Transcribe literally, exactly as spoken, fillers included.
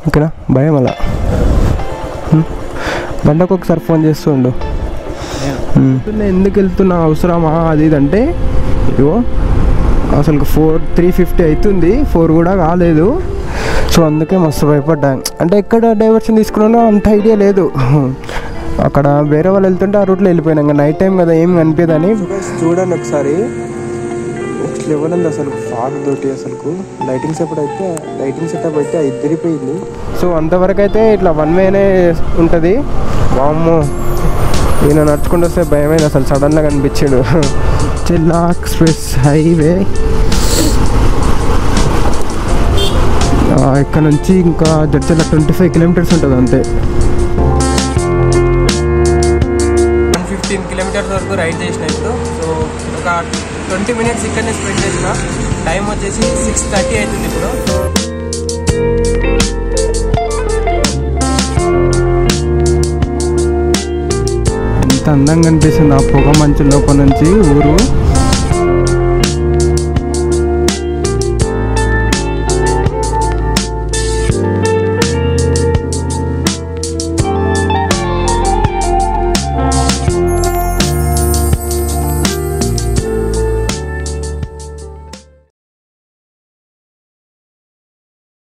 ఓకేనా, భయం అలా. గంటకు ఒకసారి ఫోన్ చేస్తుండు, ఎందుకు వెళ్తున్నా అవసరమా అది ఇది అంటే, ఇగో అసలు ఫోర్ త్రీ ఫిఫ్టీ అవుతుంది, ఫోర్ కూడా కాలేదు. సో అందుకే మస్తు భయపడ్డాను. అంటే ఎక్కడ డైవర్షన్ తీసుకున్నానో అంత ఐడియా లేదు. అక్కడ వేరే వాళ్ళు వెళ్తుంటే ఆ రూట్లో వెళ్ళిపోయినా, ఇంకా నైట్ టైం కదా ఏం కనిపించదని. చూడండి ఒకసారి నెక్స్ట్ లెవెల్ ఉంది అసలు ఫాగ్ తోటి. అసలు లైటింగ్ సెటప్ అయితే లైటింగ్ సెటప్ అయితే ఇద్దరిపోయింది. సో అంతవరకు అయితే ఇట్లా వన్ వేనే ఉంటుంది. వామ్మో, ఈయన నడుచుకుంటూ వస్తే భయమైంది అసలు, సడన్గా కనిపించాడు. చెల్లా ఎక్స్ప్రెస్ హైవే ఇక్కడ నుంచి ఇంకా జడ్చర్ల ట్వంటీ ఫైవ్ కిలోమీటర్స్ ఉంటుంది అంతే. వన్ ఫిఫ్టీన్ కిలోమీటర్స్ వరకు రైడ్ చేసిన ఇప్పుడు. సో ఒక ట్వంటీ మినిట్స్ ఇక్కడనే స్పెండ్ చేసిన. టైం వచ్చేసి సిక్స్ థర్టీ అవుతుంది ఇప్పుడు. ఎంత అందంగా అనిపిస్తుంది ఆ పొగ మంచు లోపల నుంచి ఊరు.